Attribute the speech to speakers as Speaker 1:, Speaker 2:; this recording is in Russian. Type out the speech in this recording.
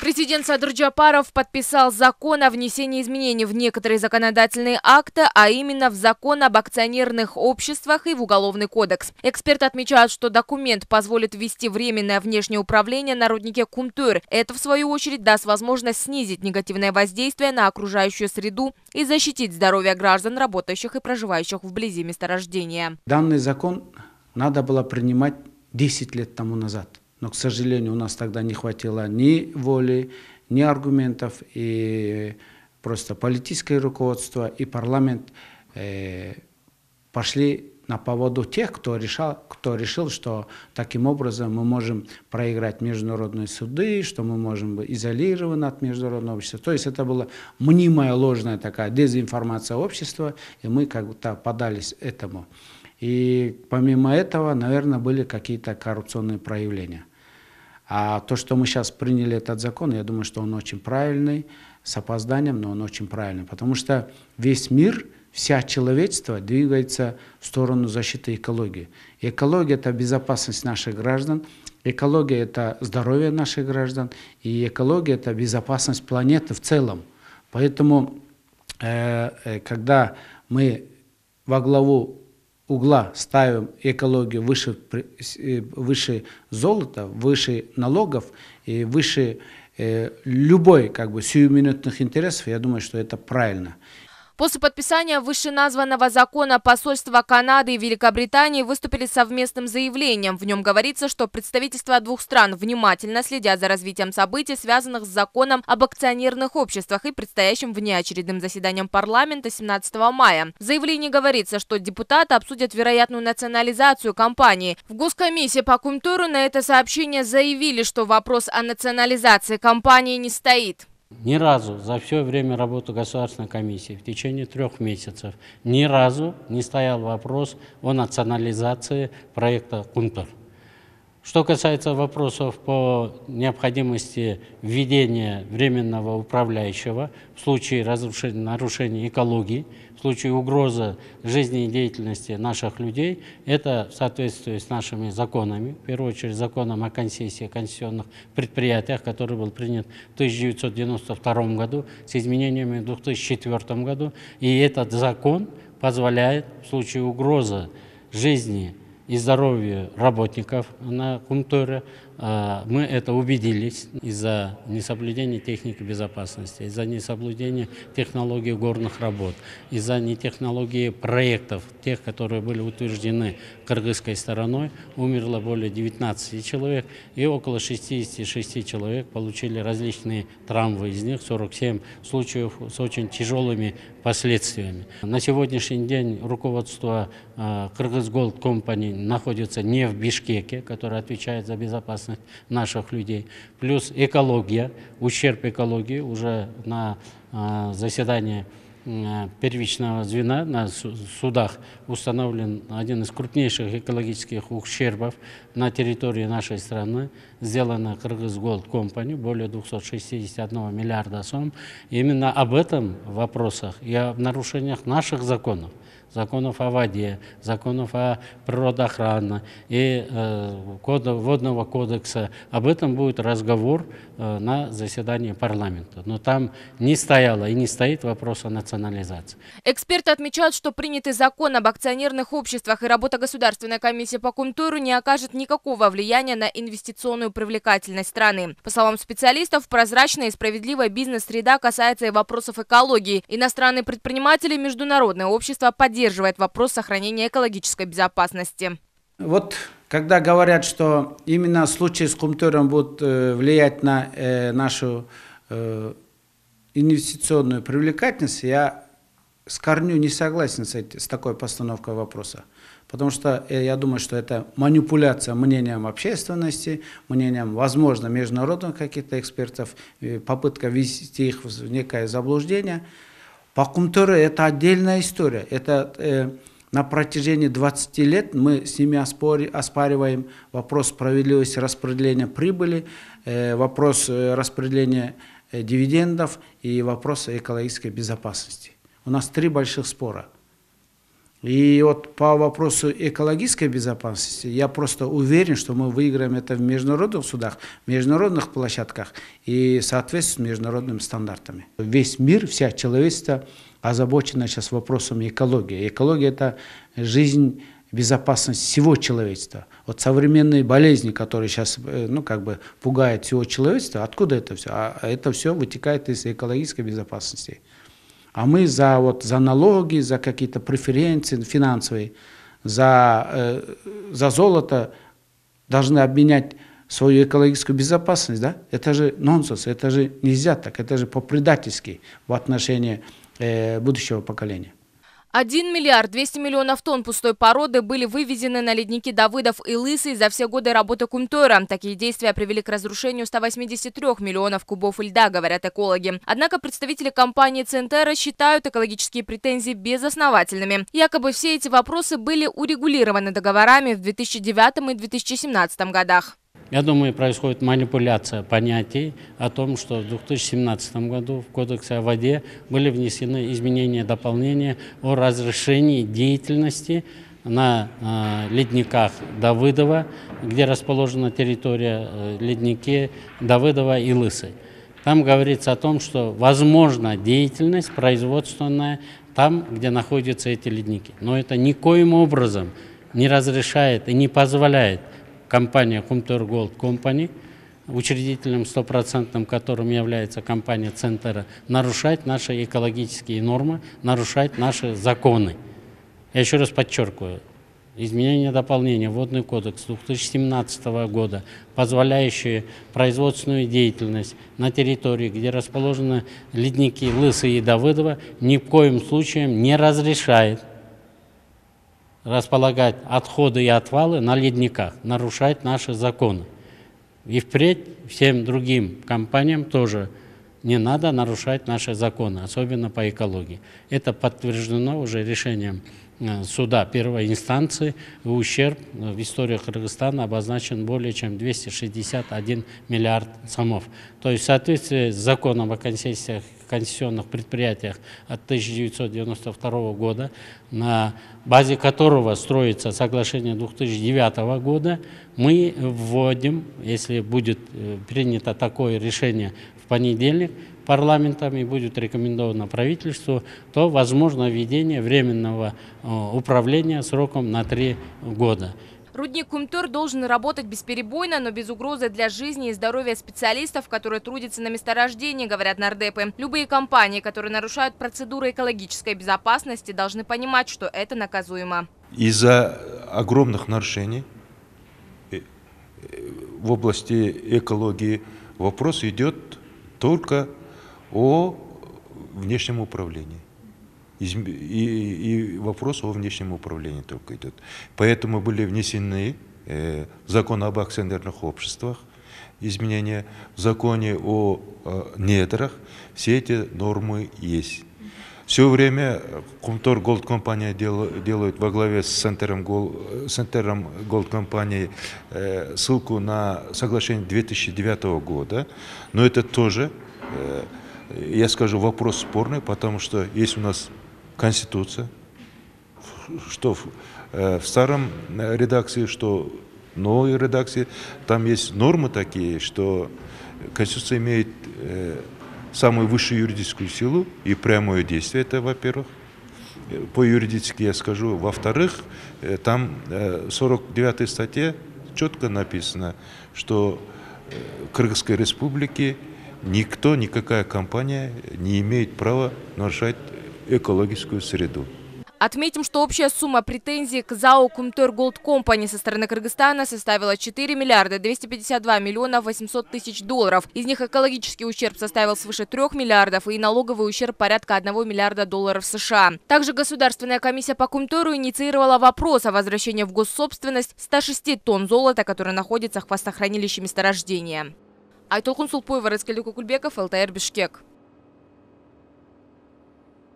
Speaker 1: Президент Садыр Джапаров подписал закон о внесении изменений в некоторые законодательные акты, а именно в закон об акционерных обществах и в Уголовный кодекс. Эксперты отмечают, что документ позволит ввести временное внешнее управление на руднике Кумтыр. Это, в свою очередь, даст возможность снизить негативное воздействие на окружающую среду и защитить здоровье граждан, работающих и проживающих вблизи месторождения.
Speaker 2: Данный закон надо было принимать 10 лет тому назад. Но, к сожалению, у нас тогда не хватило ни воли, ни аргументов, и просто политическое руководство и парламент пошли на поводу тех, кто решил, что таким образом мы можем проиграть международные суды, что мы можем быть изолированы от международного общества. То есть это была мнимая, ложная такая дезинформация общества, и мы как-то подались этому. И помимо этого, наверное, были какие-то коррупционные проявления. А то, что мы сейчас приняли этот закон, я думаю, что он очень правильный, с опозданием, но он очень правильный. Потому что весь мир, вся человечество двигается в сторону защиты экологии. Экология – это безопасность наших граждан, экология – это здоровье наших граждан, и экология – это безопасность планеты в целом. Поэтому, когда мы во главу угла ставим экологию выше золота, выше налогов и выше любой сиюминутных интересов, я думаю, что это правильно.
Speaker 1: После подписания вышеназванного закона посольства Канады и Великобритании выступили с совместным заявлением. В нем говорится, что представительства двух стран внимательно следят за развитием событий, связанных с законом об акционерных обществах и предстоящим внеочередным заседанием парламента 17 мая. В заявлении говорится, что депутаты обсудят вероятную национализацию компании. В Госкомиссии по Кумтыру на это сообщение заявили, что вопрос о национализации компании не стоит.
Speaker 3: Ни разу за все время работы Государственной комиссии в течение 3 месяцев ни разу не стоял вопрос о национализации проекта Кумтыр. Что касается вопросов по необходимости введения временного управляющего в случае нарушения экологии, в случае угрозы жизнедеятельности наших людей, это в соответствии с нашими законами, в первую очередь законом о концессии концессионных предприятиях, который был принят в 1992 году с изменениями в 2004 году. И этот закон позволяет в случае угрозы жизни и здоровью работников на Кумтыре, мы это убедились из-за несоблюдения техники безопасности, из-за несоблюдения технологий горных работ, из-за нетехнологии проектов, тех, которые были утверждены кыргызской стороной, умерло более 19 человек, и около 66 человек получили различные травмы, из них 47 случаев с очень тяжелыми последствиями. На сегодняшний день руководство Кыргыз Голд Компани находится не в Бишкеке, который отвечает за безопасность наших людей, плюс экология, ущерб экологии уже на заседании первичного звена на судах установлен один из крупнейших экологических ущербов на территории нашей страны. Сделано Кыргыз Голд Компани более 261 миллиарда сом. Именно об этом вопросах и о нарушениях наших законов, законов о воде, законов о природоохране и водного кодекса. Об этом будет разговор на заседании парламента. Но там не стояло и не стоит вопрос о национализации.
Speaker 1: Эксперты отмечают, что принятый закон об акционерных обществах и работа Государственной комиссии по Кумтыру не окажет никакого влияния на инвестиционную привлекательность страны. По словам специалистов, прозрачная и справедливая бизнес-среда касается и вопросов экологии. Иностранные предприниматели и международное общество поддерживает вопрос сохранения экологической безопасности.
Speaker 2: Вот когда говорят, что именно случай с Кумтыром будет влиять на нашу инвестиционную привлекательность, я с корню не согласен с такой постановкой вопроса. Потому что я думаю, что это манипуляция мнением общественности, мнением, возможно, международных каких-то экспертов, попытка ввести их в некое заблуждение. По Кумтыру это отдельная история. Это на протяжении 20 лет мы с ними оспариваем вопрос справедливости распределения прибыли, вопрос распределения дивидендов и вопрос экологической безопасности. У нас 3 больших спора. И вот по вопросу экологической безопасности я просто уверен, что мы выиграем это в международных судах, в международных площадках и в соответствии с международными стандартами. Весь мир, вся человечество озабочено сейчас вопросом экологии. Экология – это жизнь, безопасность всего человечества. Вот современные болезни, которые сейчас пугают всего человечества, откуда это все? А это все вытекает из экологической безопасности. А мы за налоги, за какие-то преференции финансовые, за золото должны обменять свою экологическую безопасность. Да? Это же нонсенс, это же нельзя так, это же по-предательски в отношении будущего поколения.
Speaker 1: 1 миллиард 200 миллионов тонн пустой породы были вывезены на ледники Давыдов и Лысый за все годы работы Кумтора. Такие действия привели к разрушению 183 миллионов кубов льда, говорят экологи. Однако представители компании Центера считают экологические претензии безосновательными. Якобы все эти вопросы были урегулированы договорами в 2009 и 2017 годах.
Speaker 3: Я думаю, происходит манипуляция понятий о том, что в 2017 году в Кодексе о воде были внесены изменения и дополнения о разрешении деятельности на ледниках Давыдова, где расположена территория ледники Давыдова и Лысый. Там говорится о том, что возможна деятельность производственная там, где находятся эти ледники. Но это никоим образом не разрешает и не позволяет компания Kumtor Gold Company, учредителем стопроцентным которым является компания Центера, нарушать наши экологические нормы, нарушать наши законы. Я еще раз подчеркиваю, изменение и дополнение в Водный кодекс 2017 года, позволяющие производственную деятельность на территории, где расположены ледники Лысый и Давыдова, ни в коем случае не разрешает располагать отходы и отвалы на ледниках, нарушать наши законы. И впредь всем другим компаниям тоже не надо нарушать наши законы, особенно по экологии. Это подтверждено уже решением суда первой инстанции. Ущерб в истории Кыргызстана обозначен более чем 261 миллиард сомов. То есть в соответствии с законом о концессионных предприятиях от 1992 года, на базе которого строится соглашение 2009 года, мы вводим, если будет принято такое решение в понедельник парламентом и будет рекомендовано правительству, то возможно введение временного управления сроком на 3 года.
Speaker 1: Рудник Кумтор должен работать бесперебойно, но без угрозы для жизни и здоровья специалистов, которые трудятся на месторождении, говорят нардепы. Любые компании, которые нарушают процедуры экологической безопасности, должны понимать, что это наказуемо.
Speaker 4: Из-за огромных нарушений в области экологии вопрос идет только о внешнем управлении. И вопрос о внешнем управлении только идет. Поэтому были внесены в закон об акционерных обществах изменения, в законе о недрах, все эти нормы есть. Все время Kumtor Gold компания делает во главе с Центром Gold компании ссылку на соглашение 2009 года, но это тоже, я скажу, вопрос спорный, потому что есть у нас Конституция, что в старом редакции, что в новой редакции, там есть нормы такие, что Конституция имеет самую высшую юридическую силу и прямое действие, это во-первых. По юридически я скажу. Во-вторых, там в 49-й статье четко написано, что в Кыргызской республике никто, никакая компания не имеет права нарушать экологическую среду.
Speaker 1: Отметим, что общая сумма претензий к ЗАО Kumtor Gold Company со стороны Кыргызстана составила 4 миллиарда 252 миллиона 800 тысяч долларов. Из них экологический ущерб составил свыше 3 миллиардов и налоговый ущерб порядка 1 миллиарда долларов США. Также Государственная комиссия по Кумтору инициировала вопрос о возвращении в госсобственность 106 тонн золота, которые находятся в хвостохранилище месторождения. Айтолкун Сулпоева, Рыскель Кукульбеков, ЛТР Бишкек.